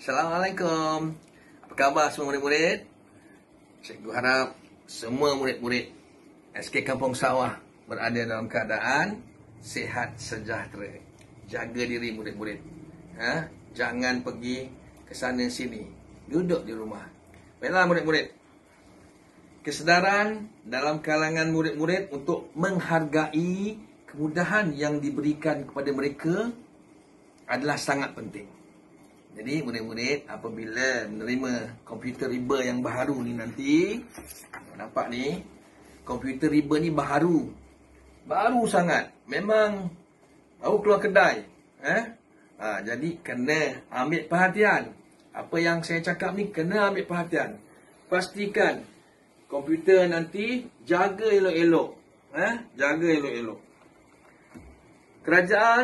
Assalamualaikum. Apa khabar semua murid-murid? Cikgu harap semua murid-murid SK Kampung Sawah berada dalam keadaan sihat sejahtera. Jaga diri murid-murid. Jangan pergi ke sana sini. Duduk di rumah. Baiklah murid-murid. Kesedaran dalam kalangan murid-murid untuk menghargai kemudahan yang diberikan kepada mereka adalah sangat penting. Jadi murid-murid apabila menerima komputer riba yang baru ni nanti, nampak ni, komputer riba ni baru sangat. Memang baru keluar kedai. Jadi kena ambil perhatian. Apa yang saya cakap ni kena ambil perhatian. Pastikan komputer nanti jaga elok-elok. Jaga elok-elok. Kerajaan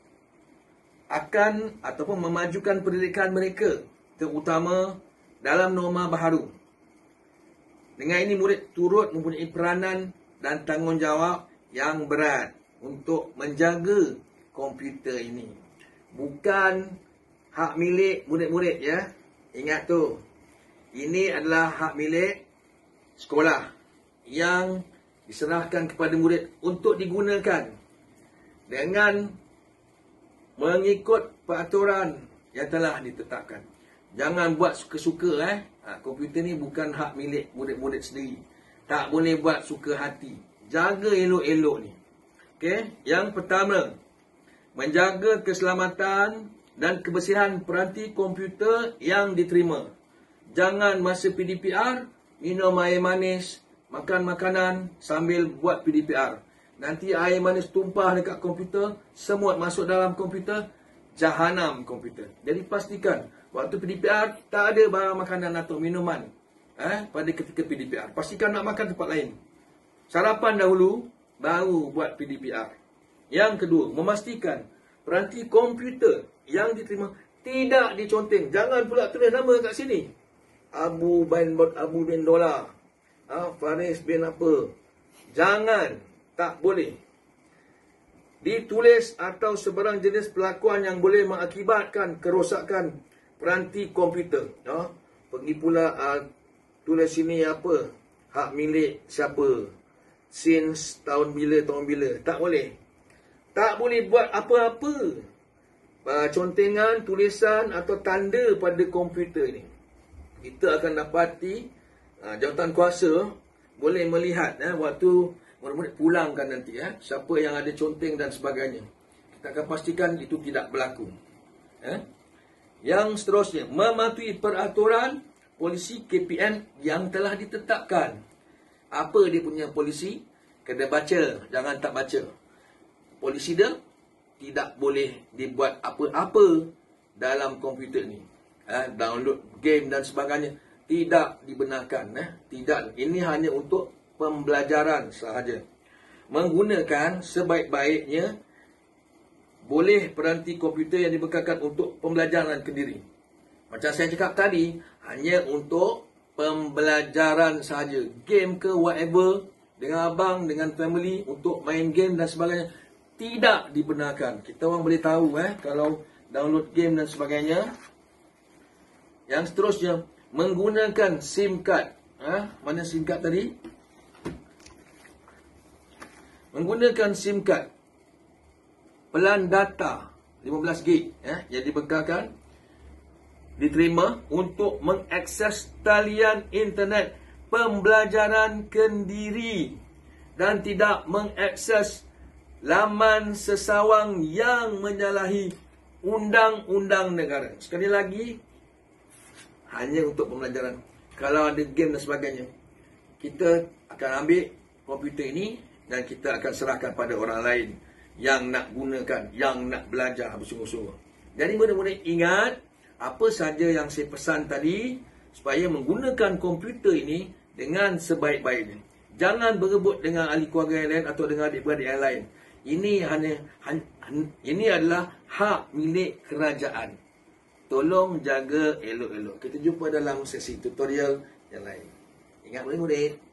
akan ataupun memajukan pendidikan mereka, terutama dalam norma baharu. Dengan ini murid turut mempunyai peranan dan tanggungjawab yang berat untuk menjaga komputer ini. Bukan hak milik murid-murid ya. Ingat tu. Ini adalah hak milik sekolah yang diserahkan kepada murid untuk digunakan dengan mengikut peraturan yang telah ditetapkan. Jangan buat suka-suka. Komputer ni bukan hak milik murid-murid sendiri. Tak boleh buat suka hati. Jaga elok-elok ni. Okey, yang pertama, menjaga keselamatan dan kebersihan peranti komputer yang diterima. Jangan masa PDPR minum air manis, makan makanan sambil buat PDPR. Nanti air manis tumpah dekat komputer, semut masuk dalam komputer, jahanam komputer. Jadi pastikan waktu PDPR tak ada barang makanan atau minuman pada ketika PDPR. Pastikan nak makan tempat lain. Sarapan dahulu, baru buat PDPR. Yang kedua, memastikan peranti komputer yang diterima tidak diconteng. Jangan pula tulis nama kat sini. Abu bin Dola, Faris bin apa. Jangan. Tak boleh ditulis atau sebarang jenis pelakuan yang boleh mengakibatkan kerosakan peranti komputer. Pergi pula tulis sini apa, hak milik siapa, since tahun bila. Tak boleh. Tak boleh buat apa-apa contengan, tulisan atau tanda pada komputer ini. Kita akan dapati jawatan kuasa boleh melihat waktu murid-murid pulangkan nanti siapa yang ada conteng dan sebagainya. Kita akan pastikan itu tidak berlaku. Yang seterusnya, mematuhi peraturan polisi KPM yang telah ditetapkan. Apa dia punya polisi? Kena baca, jangan tak baca. Polisi dia tidak boleh dibuat apa-apa dalam komputer ni. Download game dan sebagainya tidak dibenarkan. Tidak. Ini hanya untuk pembelajaran sahaja. Menggunakan sebaik-baiknya boleh peranti komputer yang dibekalkan untuk pembelajaran kendiri. Macam saya cakap tadi, hanya untuk pembelajaran sahaja. Game ke whatever, dengan abang, dengan family, untuk main game dan sebagainya, tidak dibenarkan. Kita orang boleh tahu kalau download game dan sebagainya. Yang seterusnya, menggunakan SIM card. Mana SIM card tadi? Menggunakan SIM card pelan data 15GB yang dibekalkan diterima untuk mengakses talian internet pembelajaran kendiri dan tidak mengakses laman sesawang yang menyalahi undang-undang negara. Sekali lagi, hanya untuk pembelajaran. Kalau ada game dan sebagainya, kita akan ambil komputer ini dan kita akan serahkan pada orang lain yang nak gunakan, yang nak belajar bersungguh-sungguh. Jadi murid-murid ingat apa saja yang saya pesan tadi, supaya menggunakan komputer ini dengan sebaik-baiknya. Jangan berebut dengan ahli keluarga yang lain atau dengan adik-beradik yang lain. Ini adalah hak milik kerajaan. Tolong jaga elok-elok. Kita jumpa dalam sesi tutorial yang lain. Ingat murid-murid.